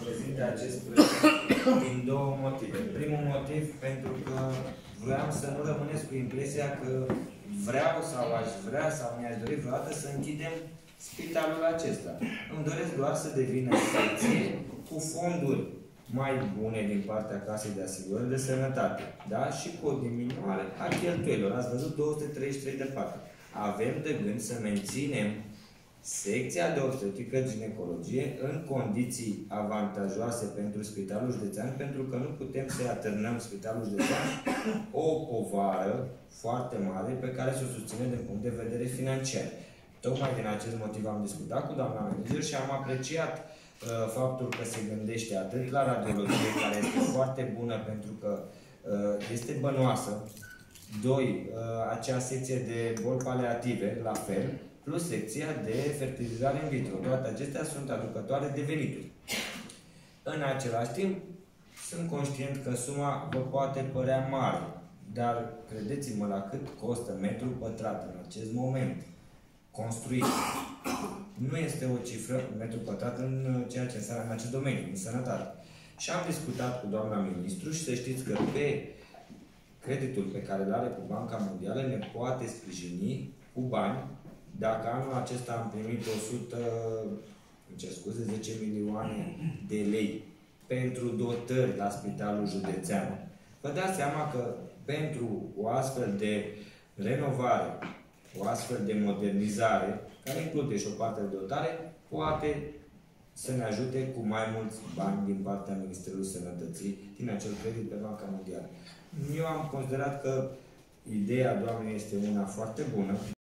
prezinte acest proiect din două motive. Primul motiv, pentru că vreau să nu rămâneți cu impresia că vreau sau aș vrea sau mi-aș dori vreodată să închidem spitalul acesta. Îmi doresc doar să devină secție cu fonduri mai bune din partea Casei de Asigurări de Sănătate, da? Și cu o diminuare a cheltuielor. Ați văzut 233 de patru. Avem de gând să menținem secția de obstetrică-ginecologie în condiții avantajoase pentru Spitalul Județean, pentru că nu putem să atârnăm Spitalul Județean o povară foarte mare pe care să o susținem din punct de vedere financiar. Tocmai din acest motiv am discutat cu doamna manager și am apreciat faptul că se gândește atât la radiologie, care este foarte bună pentru că este bănoasă, doi, acea secție de boli paliative, la fel, plus secția de fertilizare in vitro. Toate acestea sunt aducătoare de venituri. În același timp, sunt conștient că suma vă poate părea mare, dar credeți-mă la cât costă metru pătrat în acest moment construit. Nu este o cifră metru pătrat în ceea ce înseamnă în acest domeniu, în sănătate. Și am discutat cu doamna ministru și să știți că pe creditul pe care îl are cu Banca Mondială ne poate sprijini cu bani. Dacă anul acesta am primit 10 milioane de lei pentru dotări la Spitalul Județean, vă dați seama că pentru o astfel de renovare, o astfel de modernizare, care include și o parte de dotare, poate să ne ajute cu mai mulți bani din partea Ministerului Sănătății, din acel credit pe Banca Mondială. Eu am considerat că ideea doamnei este una foarte bună.